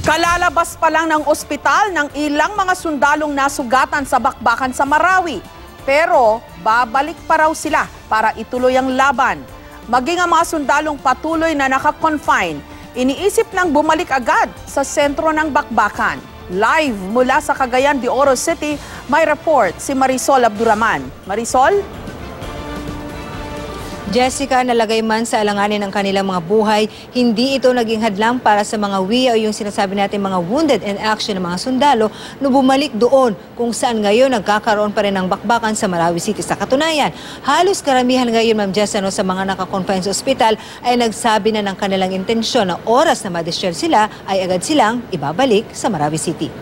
Kalalabas pa lang ng ospital ng ilang mga sundalong nasugatan sa bakbakan sa Marawi. Pero babalik pa raw sila para ituloy ang laban. Maging ang mga sundalong patuloy na nakakonfine, iniisip nang bumalik agad sa sentro ng bakbakan. Live mula sa Cagayan de Oro City, may report si Marisol Abduraman. Marisol? Jessica, nalagay man sa alanganin ng kanilang mga buhay, hindi ito naging hadlang para sa mga WIA o yung sinasabi natin mga wounded in action ng mga sundalo na bumalik doon kung saan ngayon nagkakaroon pa rin ng bakbakan sa Marawi City. Sa katunayan, halos karamihan ngayon, Ma'am Jess, sa mga nakakonfine sa ospital ay nagsabi na ng kanilang intensyon na oras na ma-discharge sila ay agad silang ibabalik sa Marawi City.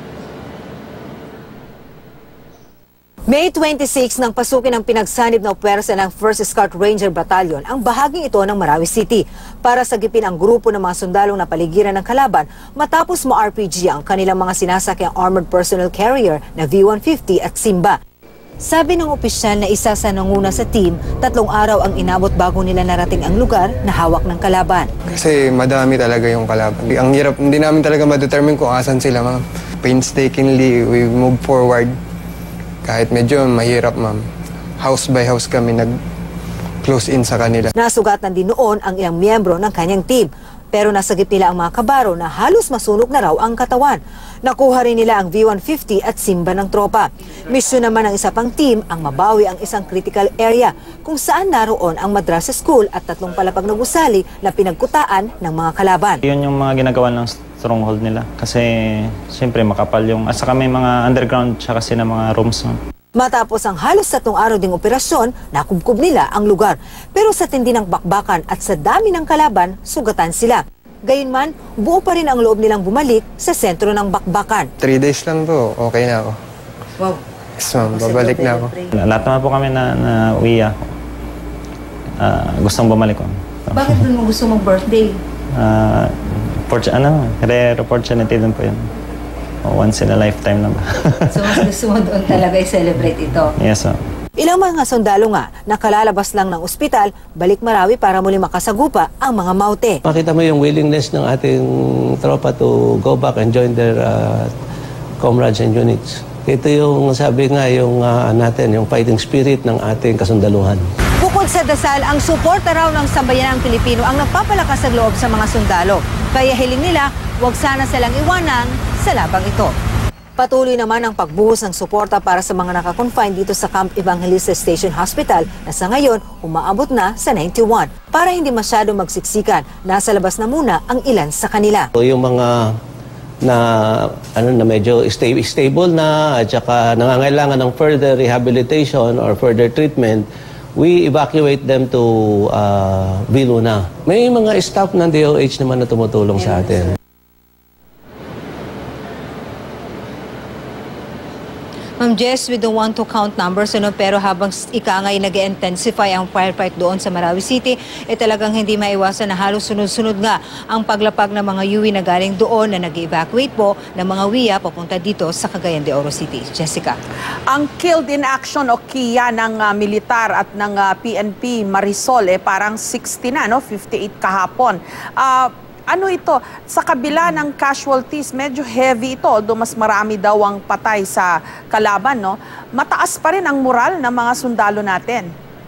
May 26 nang pasukin ang pinagsanib na puwersa ng 1st Scout Ranger Battalion ang bahaging ito ng Marawi City para sagipin ang grupo ng mga sundalong na paligiran ng kalaban matapos ma-RPG ang kanilang mga sinasakyang armored personnel carrier na V-150 at Simba. Sabi ng opisyal na isa sa nanguna sa team, 3 araw ang inabot bago nila narating ang lugar na hawak ng kalaban. Kasi madami talaga yung kalaban. Ang hirap, hindi namin talaga ma-determine kung asan sila, ma'am. Painstakingly, we move forward. Kahit medyo mahirap, ma'am. House by house kami nag-close in sa kanila. Nasugatan din noon ang ilang miyembro ng kanyang team. Pero nasagip nila ang mga kabaro na halos masunog na raw ang katawan. Nakuha rin nila ang V-150 at Simba ng tropa. Misyon naman ng isa pang team ang mabawi ang isang critical area kung saan naroon ang madrasa school at 3 palapag na gusali na pinagkutaan ng mga kalaban. Yun yung mga ginagawa ng stronghold nila kasi siyempre makapal yung asa kami mga underground siya kasi ng mga rooms. Matapos ang halos 3 araw ding operasyon, nakubkob nila ang lugar. Pero sa tindi ng bakbakan at sa dami ng kalaban, sugatan sila. Gayunman, buo pa rin ang loob nilang bumalik sa sentro ng bakbakan. 3 days lang to, okay na ako. Wow. Yes, ma'am, babalik na ako. Lahat naman po kami na uwiya. Gustong bumalik ko. Bakit doon mo gusto mong birthday? Rare opportunity din po yun. Once in a lifetime lang. So mas gusto mo doon talaga i-celebrate ito? Yes, ma'am. Ilang mga sundalo nga, nakalalabas lang ng ospital, balik Marawi para muli makasagupa ang mga maute. Makita mo yung willingness ng ating tropa to go back and join their comrades and units. Ito yung sabi nga yung natin, yung fighting spirit ng ating kasundaluhan. Bukod sa dasal, ang suporta raw ng sambayanang Pilipino ang nagpapalakas ng loob sa mga sundalo. Kaya hiling nila, huwag sana silang iwanan sa labang ito. Patuloy naman ang pagbuhos ng suporta para sa mga nakakonfine dito sa Camp Evangelista Station Hospital na sa ngayon umaabot na sa 91. Para hindi masyado magsiksikan, nasa labas na muna ang ilan sa kanila. Yung mga na medyo stable na at saka nangangailangan ng further rehabilitation or further treatment, we evacuate them to Viluna. May mga staff ng DOH naman na tumutulong sa atin. Ma'am Jess, we don't want to count numbers, pero habang ikangay nag-intensify ang firefight doon sa Marawi City, talagang hindi maiwasan na halos sunod-sunod nga ang paglapag ng mga UWI na galing doon na nag-evacuate po ng mga WIA papunta dito sa Cagayan de Oro City. Jessica. Ang killed in action o KIA ng militar at ng PNP Marisol, parang 60 na, 58 kahapon. Ano ito? Sa kabila ng casualties, medyo heavy ito. Although mas marami daw ang patay sa kalaban, no? Mataas pa rin ang moral ng mga sundalo natin.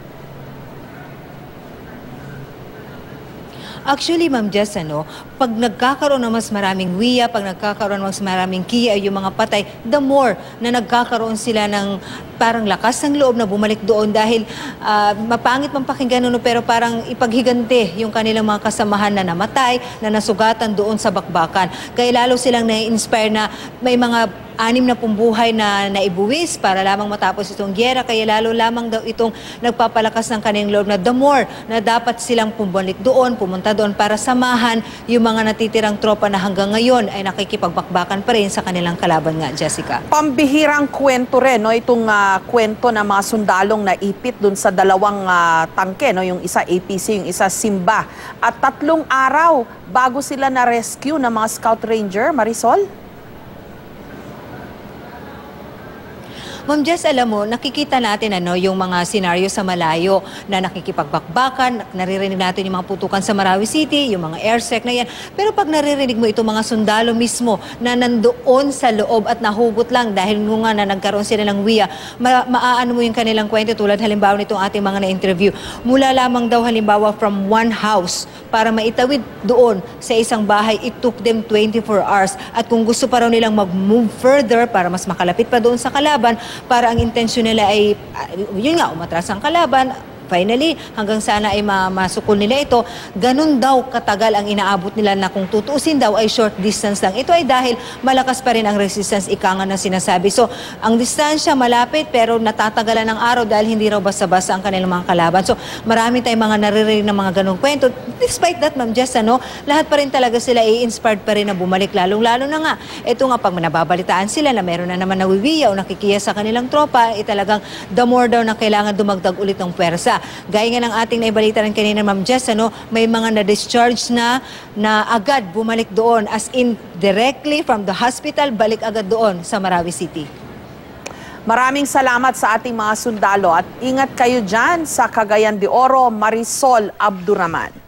Actually, Ma'am Jess, pag nagkakaroon ng mas maraming WIA, pag nagkakaroon ng mas maraming KIA, yung mga patay, the more na nagkakaroon sila ng parang lakas ng loob na bumalik doon dahil mapangit man pakinggan pero parang ipaghigante yung kanilang mga kasamahan na namatay, na nasugatan doon sa bakbakan. Kaya lalo silang na-inspire na may mga 6 na buhay na naibuwis para lamang matapos itong gyera. Kaya lalo lamang daw itong nagpapalakas ng kanilang loob na the more na dapat silang bumalik doon, pumunta doon para samahan yung mga natitirang tropa na hanggang ngayon ay nakikipagbakbakan pa rin sa kanilang kalaban nga, Jessica. Pambihirang kwento rin, itong kwento ng mga sundalong naipit dun sa 2 tangke, yung isa APC, yung isa Simba. At 3 araw bago sila na-rescue ng mga Scout Ranger, Marisol? Ma'am Jess, alam mo, nakikita natin yung mga senaryo sa malayo na nakikipagbakbakan, naririnig natin yung mga putukan sa Marawi City, yung mga airsec na yan. Pero pag naririnig mo itong mga sundalo mismo na nandoon sa loob at nahugot lang dahil nga na nagkaroon sila ng WIA, maaano mo yung kanilang kwento tulad halimbawa nitong ating mga na-interview. Mula lamang daw halimbawa from one house para maitawid doon sa isang bahay, it took them 24 hours. At kung gusto pa raw nilang mag-move further para mas makalapit pa doon sa kalaban, para ang intensyon nila ay, yun nga, umatras ang kalaban, finally, hanggang sana ay masukol nila ito, ganun daw katagal ang inaabot nila na kung tutuusin daw ay short distance lang. Ito ay dahil malakas pa rin ang resistance, ika nga na sinasabi. So, ang distansya malapit pero natatagalan ng araw dahil hindi raw basta-basta ang kanilang mga kalaban. So, marami tayong mga naririnig ng mga ganung kwento. Despite that, Ma'am Jess, lahat pa rin talaga sila i-inspired pa rin na bumalik. Lalong-lalo na nga, ito nga pag nababalitaan sila na meron na naman nawiwiya o nakikiya sa kanilang tropa, talagang the more daw na kailangan dumagdag ulit ng pwersa. Gaya nga ng ating naibalita rin kanina, Ma'am Jess, may mga na-discharge na agad bumalik doon, as in directly from the hospital, balik agad doon sa Marawi City. Maraming salamat sa ating mga sundalo at ingat kayo dyan sa Cagayan de Oro, Marisol Abdurrahman.